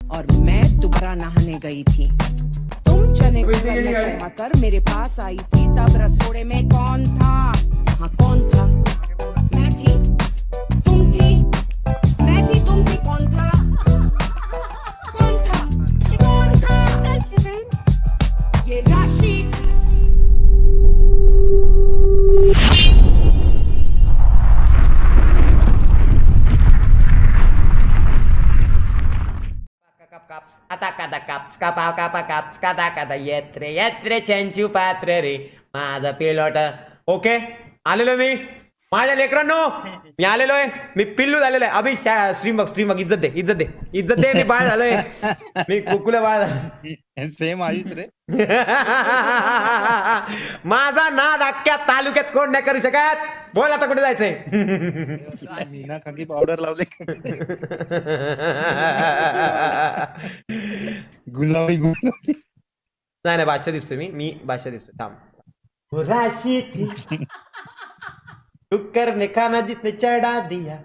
और मैं दोबारा नहाने गई थी। तुम चने कर मेरे पास आई थी, तब रसोड़े में कौन था? हाँ कौन था? मैं थी, तुम थी, मैं थी, तुम थी, कौन था? कौन था? कौन था? ये राशि। आता kada kaps kapa kapa kaps kada kada येत्रे येत्रे Chenchu पात्र रे माझा पिलोट. ओके आलेलो मी माझ्या लेकरांनो, मी आलेलो आहे, मी पिल्लू झालेलो आहे. अभि स्ट्रीम बघ इज्जत दे इज्जत दे. मी बाळ झालोय, मी कुकुला बाळ झालो. सेम आयुष रे. माझा नाद अख्ख्या तालुक्यात कोण नाही करू शकत. बोल आता कुठे जायचंय? मीना खाकी पावडर लावले. गुलाबी नाही बादशाह दिसतोय मी बादशाह दिसतोय. थांब. राशि थी टुक्कर ने खाना जिसने चढ़ा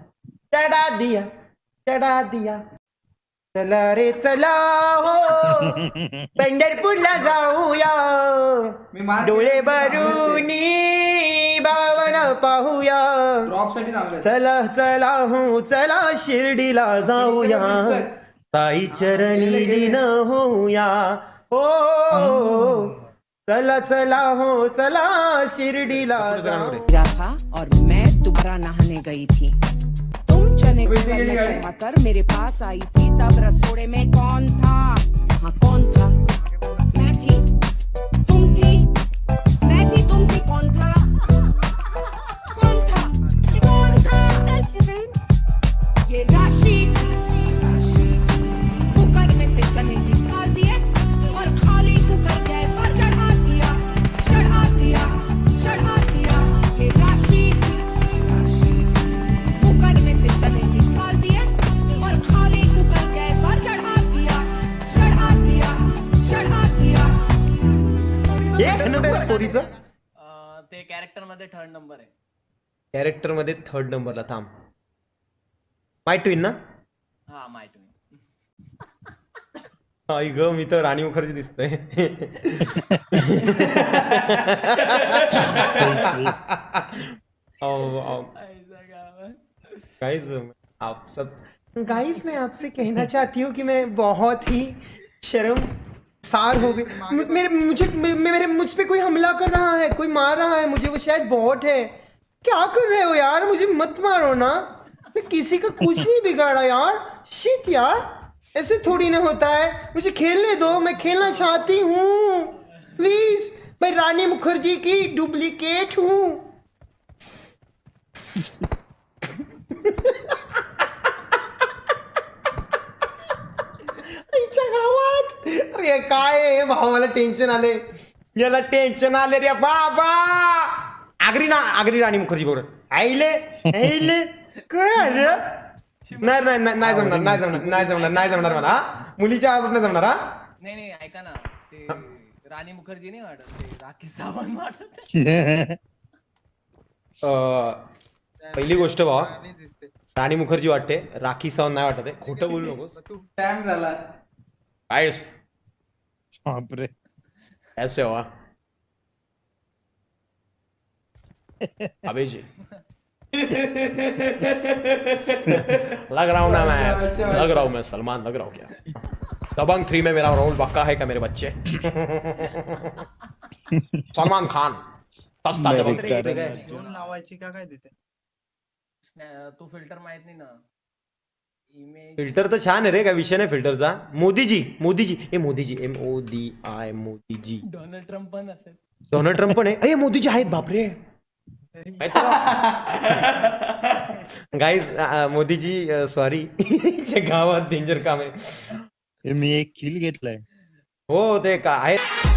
दिया. चला रे चला हो पंढरपूरला जाऊया, डोळे भरूनी भावना पाहूया. चला हो चला शिर्डीला जाऊया, ताई चरणी लीन होऊया. हो चला हो चला शिर्डीला जाऊया था और मैं दोबारा नहाने गई थी. तुम चने कर मेरे पास आई थी, तब रसोड़े में कौन था? हाँ कौन था? मैं थी, तुम थी, मैं थी, तुम थी, कौन था? कौन था? कौन था? ये राशि. कुकर में से चने निकाल दिए और खाली कुकर गैस पर चढ़ा दिया. ये राशि. कुकर में से चने निकाल दिए और खाली कुकर गैस पर चढ़ा दिया. स्टोरीचं ते कॅरेक्टर मध्ये 3rd नंबर आहे. कॅरेक्टर मध्ये 3rd नंबरला. थांब. माय ट्विन ना? हा माय ट्विन. आई ग, मी तर राणी मुखर्जी दिसतोय. गाइस मैं आपसे कहना चाहती हूँ कि मैं बहुत ही शर्मसार हो गई. मेरे मुझ पे कोई हमला कर रहा है, कोई मार रहा है मुझे. वो शायद बॉट है. क्या कर रहे हो यार? मुझे मत मारो ना, मैं किसी का कुछ नहीं बिगाड़ा यार. शिट यार, ऐसे थोड़ी ना होता है. मुझे खेलने दो, मैं खेलना चाहती हूँ प्लीज. मैं रानी मुखर्जी की डुप्लीकेट हूँ. अरे काय भावाला टेन्शन आले, याला टेन्शन आले रे बाबा. आगरी राणी मुखर्जी बरोबर आईले काय रे. नाही जमणार मला. मुलीच्या आवाजात नाही जमणार. नाही ऐका ना, ते राणी मुखर्जी नाही वाटत, ते राखी सावंत वाटत. पहिली गोष्ट भावा, राणी मुखर्जी वाटते, राखी सावंत नाही वाटत आहे. खोटं बोलू नकोस. टाइम झाला. आयुष बापरे. ऐसे हुआ अभी जी. लग रहा हूँ मैं सलमान लग रहा हूँ क्या? दबंग 3 में मेरा रोल पक्का है क्या मेरे बच्चे? सलमान खान सस्ता दबंग 3 लावायची का काय देते? तू फिल्टर माहित नाही ना. फिल्टर तर छान आहे रे, काय विषय नाही फिल्टरचा. Modiji MODI Modiji. Donald Trump पण असेल. डोनाल्ड ट्रम्प पण आहे. अरे मोदीजी आहेत बापरे. गाईज मोदीजी सॉरी, गावात डेंजर काम आहे. मी एक किल घेतलाय. हो ते का आहे.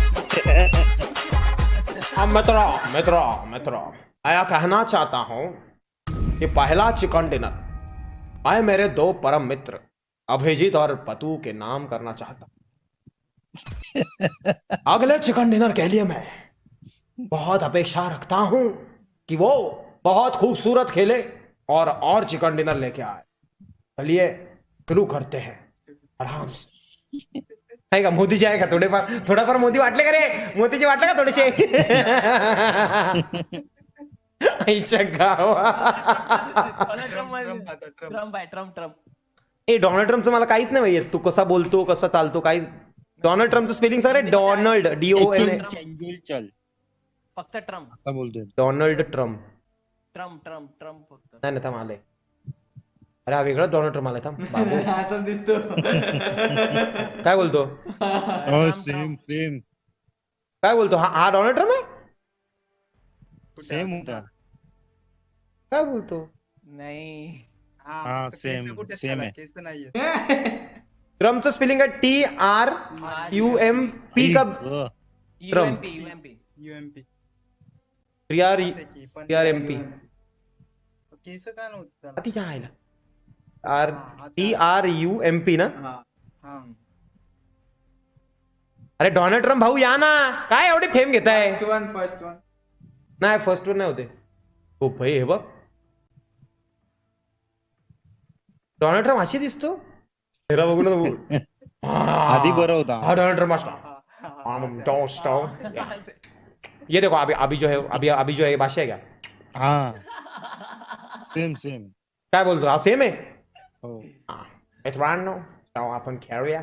मित्रों मैं कहना चाहता हूँ कि पहला चिकन डिनर मैं मेरे 2 परम मित्र अभिजीत और पतू के नाम करना चाहता हूँ. अगले चिकन डिनर के लिए मैं बहुत अपेक्षा रखता हूँ कि वो बहुत खूबसूरत खेले और चिकन डिनर लेके आए. चलिए शुरू करते हैं. आराम से. आहे का मोदीचे आहे का थोडाफार मोदी वाटले का रे? मोदीचे वाटले का थोडेसे? आईच्या गावा. ट्रम्प आहे ट्रम्प. ए डोनाल्ड ट्रम्पचं मला काहीच नाही माहिती. तू कसा बोलतो कसा चालतो काय? डोनाल्ड ट्रम्पचं स्पेलिंग सांग रे. Donald DON. चल फक्त ट्रम्प. असा बोलतोय. Donald Trump. ट्रम्प फक्त. नाही थांब आलंय. अरे हा वेगळा डोनाल्ड ट्रम्प आलाय. थांब बाबू. हाच दिसतो. काय बोलतो? सेम काय बोलतो? हा डोनाल्ड ट्रम्प आहे? सेम होता. काय बोलतो? नाही. हा सेम आहे. केस नाहीये. ट्रम्पचं स्पेलिंग आहे TRUMP का? ट्रम्प. UMP. TRMP. केस काय नव्हतं तिच्या आईला. TRUMP ना? हा. अरे डोनाल्ड ट्रम्प भाऊ या ना. काय एवढे फेम घेताय? First one. नाही फर्स्ट वन नाही होते. हो भाई हे बघ. डोनाल्ड ट्रम्प अशी दिसतो. चेहरा बघून आधी बरं होता. हाँ डोनाल्ड ट्रम्प मस्त. ये देखो अभी जो है अभी जो है ये बादशाह है क्या? हा सेम काय बोलतो? हा सेम आहे. हो. मित्रांनो आपण खेळूया.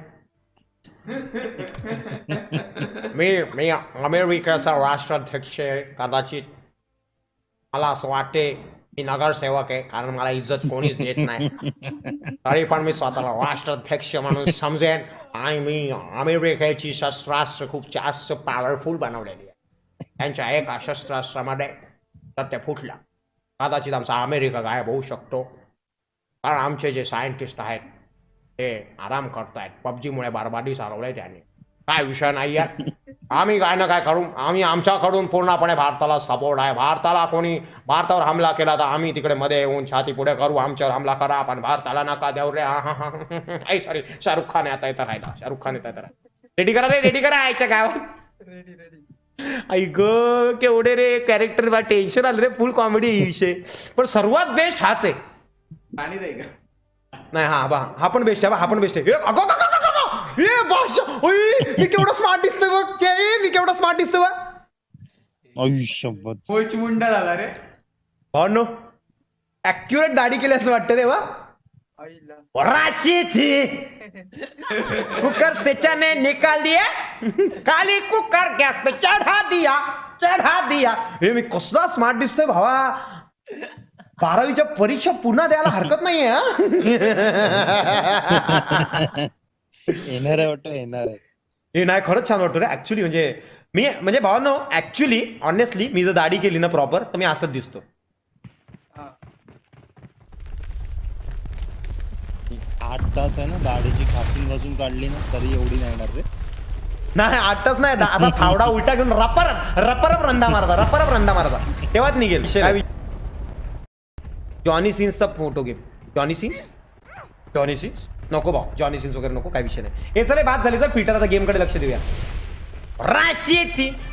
मी अमेरिकेचा राष्ट्राध्यक्ष आहे. कदाचित मला असं वाटते मी नगरसेवक आहे कारण मला इज्जत कोणीच देत नाही. तरी पण मी स्वतःला राष्ट्राध्यक्ष म्हणून समजेन आणि मी अमेरिकेची शस्त्रास्त्र खूप जास्त पॉवरफुल बनवलेली आहे. त्यांच्या एका शस्त्रास्त्रामध्ये तर ते फुटलं. कदाचित आमचा अमेरिका गायब होऊ शकतो कारण आमचे जे सायंटिस्ट आहेत ते आराम करतायत. पबजीमुळे बरबादी चालवलंय त्यांनी. काय विषय नाही आहे. आम्ही काय ना काय करू. आम्ही आमच्याकडून पूर्णपणे भारताला सपोर्ट आहे. भारतावर हमला केला तर आम्ही तिकडे मध्ये येऊन छाती पुढे करू. आमच्यावर हमला करा पण भारताला नका देऊ रे. हा सॉरी शाहरुख खान येता येता राहिला. रेडी करा आयच्या गावात. ऐक केवढे रे कॅरेक्टर बा. टेन्शन आलं रे. फुल कॉमेडी विषय पण सर्वात बेस्ट हाच आहे. पाणी दे का? नाही हा पण बेस्ट आहे. हा पण बेस्ट आहे. मी केवढा स्मार्ट दिसतोय बघ. मी केवढा स्मार्ट दिसतोय बघ. आयुष्यभर पोच मुंडा झाला रे. भावनो ऍक्युरेट दाढी केली असं वाटतं रे. वा राशी थी कुकर त्याच्याने निकाल दिया. खाली कुकर गॅस पे चढ़ा दिया. हे मी कसला स्मार्ट दिसतोय भावा. 12वीच्या परीक्षा पुन्हा द्यायला हरकत नाहीये. येणार आहे. हे नाही खरंच छान वाटतं रे ऍक्च्युली. म्हणजे भावांनो ऍक्च्युली ऑनेस्टली मी जर दाढी केली ना प्रॉपर तर मी असंच दिसतो. 8 तास आहे ना दाढीची घासून काढली ना तरी एवढी नाही येणार रे. नाही 8 तास नाही. असा फावडा उलटा घेऊन रपरप रंदा मारता तेव्हाच निघेल. जॉनी सीन्सचा फोटो घे. जॉनी सीन्स नको भाऊ. जॉनी सीन्स वगैरे नको. काय विषय नाही. हे चले बात झाली तर पीटर आता गेम कडे लक्ष देऊया. राशी थी